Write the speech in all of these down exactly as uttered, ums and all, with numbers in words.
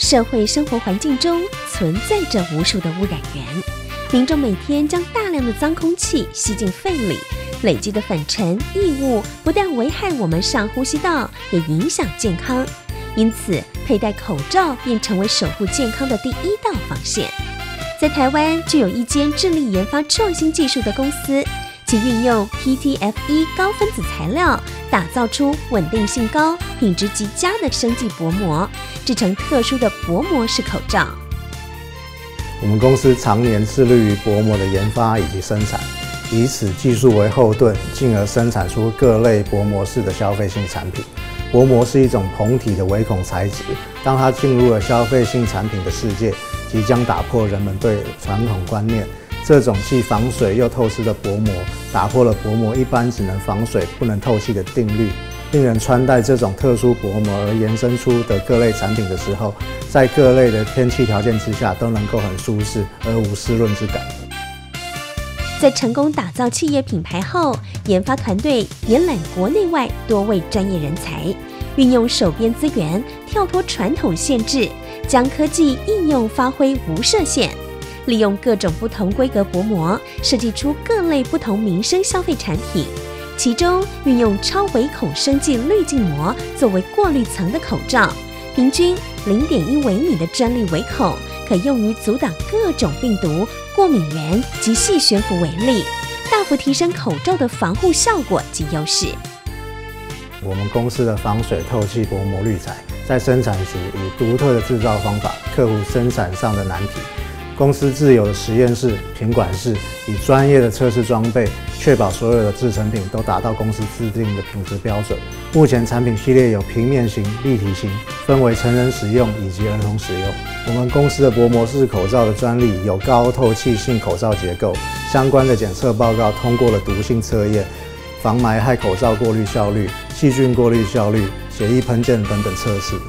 社会生活环境中存在着无数的污染源，民众每天将大量的脏空气吸进肺里，累积的粉尘异物不但危害我们上呼吸道，也影响健康。因此，佩戴口罩便成为守护健康的第一道防线。在台湾，就有一间致力研发创新技术的公司，其运用 P T F E 高分子材料，打造出稳定性高、品质极佳的生技薄膜，制成特殊的薄膜式口罩。 我们公司常年致力于薄膜的研发以及生产，以此技术为后盾，进而生产出各类薄膜式的消费性产品。薄膜是一种膨体的微孔材质，当它进入了消费性产品的世界，即将打破人们对传统观念。这种既防水又透湿的薄膜，打破了薄膜一般只能防水不能透气的定律。令人穿戴这种特殊薄膜而延伸出的各类产品的时候，在各类的天气条件之下都能够很舒适而无湿润之感。 在成功打造企业品牌后，研发团队延揽国内外多位专业人才，运用手边资源，跳脱传统限制，将科技应用发挥无设限，利用各种不同规格薄膜，设计出各类不同民生消费产品。其中，运用超微孔生技滤镜膜作为过滤层的口罩，平均 零点一微米的专利微孔，可用于阻挡各种病毒、过敏源及细悬浮微粒，大幅提升口罩的防护效果及优势。 我们公司的防水透气薄膜滤材，在生产时以独特的制造方法克服生产上的难题。公司自有的实验室、品管室，以专业的测试装备，确保所有的制成品都达到公司制定的品质标准。目前产品系列有平面型、立体型，分为成人使用以及儿童使用。我们公司的薄膜式口罩的专利有高透气性口罩结构，相关的检测报告通过了毒性测验、防霾害口罩过滤效率、细菌过滤效率、血液喷溅等等测试。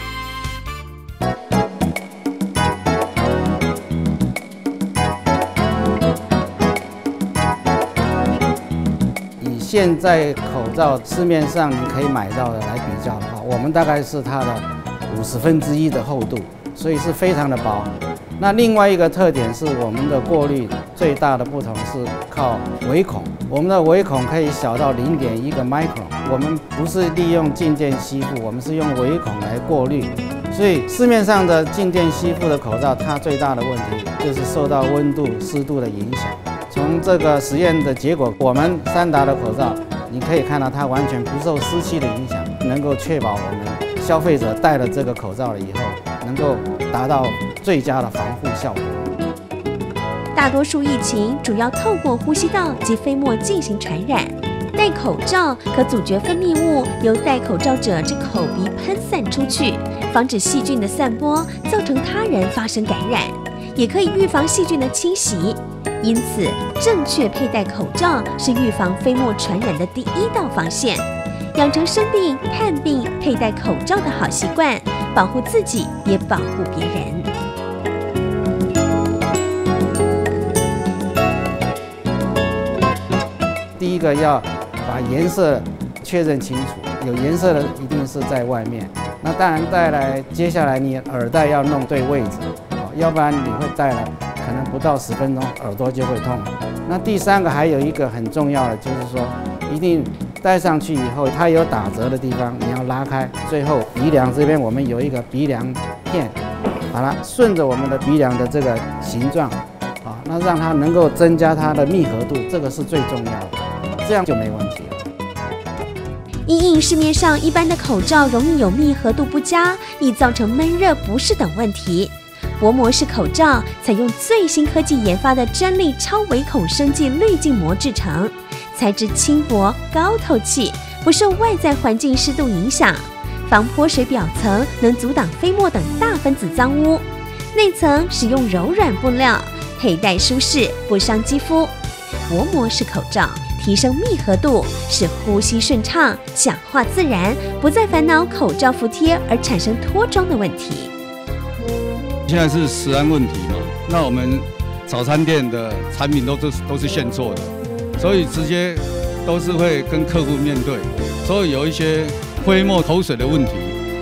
现在口罩市面上你可以买到的来比较的话，我们大概是它的五十分之一的厚度，所以是非常的薄。那另外一个特点是我们的过滤最大的不同是靠微孔，我们的微孔可以小到零点一个 micron， 我们不是利用静电吸附，我们是用微孔来过滤。所以市面上的静电吸附的口罩，它最大的问题就是受到温度、湿度的影响。从这个实验的结果，我们三达的口罩，你可以看到它完全不受湿气的影响，能够确保我们消费者戴了这个口罩了以后，能够达到最佳的防护效果。 大多数疫情主要透过呼吸道及飞沫进行传染，戴口罩可阻绝分泌物由戴口罩者之口鼻喷散出去，防止细菌的散播，造成他人发生感染，也可以预防细菌的侵袭。因此，正确佩戴口罩是预防飞沫传染的第一道防线。养成生病、探病佩戴口罩的好习惯，保护自己也保护别人。 第一个要把颜色确认清楚，有颜色的一定是在外面。那当然，再来接下来你耳带要弄对位置，要不然你会戴了。可能不到十分钟，耳朵就会痛。那第三个还有一个很重要的，就是说，一定戴上去以后，它有打折的地方，你要拉开。最后鼻梁这边我们有一个鼻梁片，把它顺着我们的鼻梁的这个形状，啊，那让它能够增加它的密合度，这个是最重要的，这样就没问题了。 因应市面上一般的口罩容易有密合度不佳，易造成闷热不适等问题。薄膜式口罩采用最新科技研发的专利超微孔生技滤镜膜制成，材质轻薄、高透气，不受外在环境湿度影响，防泼水表层能阻挡飞沫等大分子脏污，内层使用柔软布料，佩戴舒适，不伤肌肤。薄膜式口罩提升密合度，使呼吸顺畅、讲话自然，不再烦恼口罩服帖而产生脱妆的问题。 现在是食安问题嘛，那我们早餐店的产品都是都是现做的，所以直接都是会跟客户面对，所以有一些飞沫口水的问题，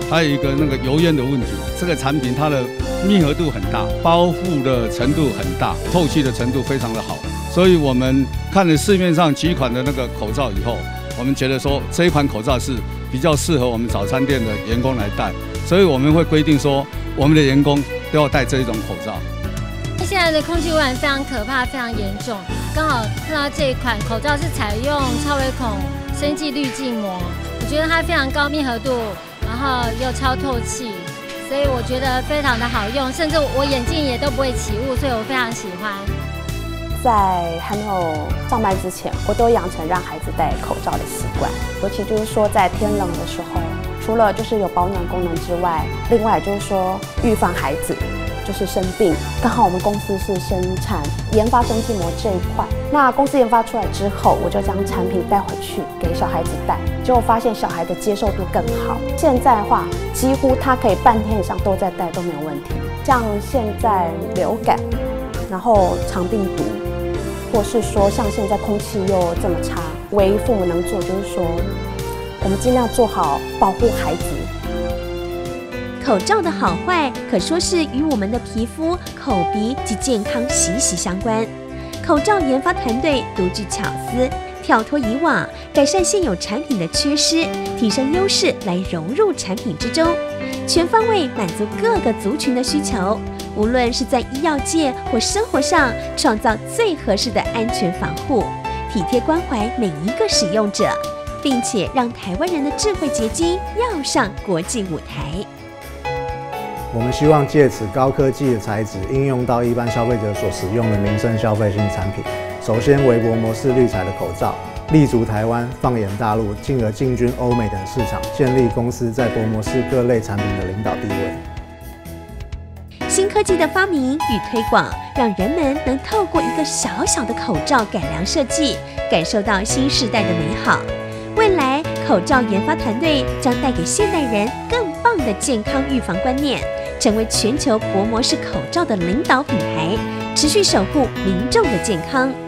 还有一个那个油烟的问题。这个产品它的密合度很大，包覆的程度很大，透气的程度非常的好。所以我们看了市面上几款的那个口罩以后，我们觉得说这一款口罩是比较适合我们早餐店的员工来戴，所以我们会规定说我们的员工都要戴这一种口罩。 现在的空气污染非常可怕，非常严重。刚好看到这一款口罩是采用超微孔生技滤镜膜，我觉得它非常高密合度，然后又超透气，所以我觉得非常的好用，甚至我眼镜也都不会起雾，所以我非常喜欢。 在还没有上班之前，我都养成让孩子戴口罩的习惯，尤其就是说在天冷的时候，除了就是有保暖功能之外，另外就是说预防孩子就是生病。刚好我们公司是生产研发生技膜这一块，那公司研发出来之后，我就将产品带回去给小孩子戴，结果发现小孩的接受度更好。现在的话，几乎他可以半天以上都在戴都没有问题。像现在流感，然后肠病毒，或是说像现在空气又这么差，唯一父母能做就是说，我们尽量做好保护孩子。 口罩的好坏可说是与我们的皮肤、口鼻及健康息息相关。口罩研发团队独具巧思，跳脱以往，改善现有产品的缺失，提升优势来融入产品之中，全方位满足各个族群的需求。无论是在医药界或生活上，创造最合适的安全防护，体贴关怀每一个使用者，并且让台湾人的智慧结晶跃上国际舞台。 我们希望借此高科技的材质应用到一般消费者所使用的民生消费性产品。首先为薄膜式滤材的口罩，立足台湾，放眼大陆，进而进军欧美等市场，建立公司在薄膜式各类产品的领导地位。 新科技的发明与推广，让人们能透过一个小小的口罩改良设计，感受到新时代的美好。未来，口罩研发团队将带给现代人更棒的健康预防观念，成为全球薄膜式口罩的领导品牌，持续守护民众的健康。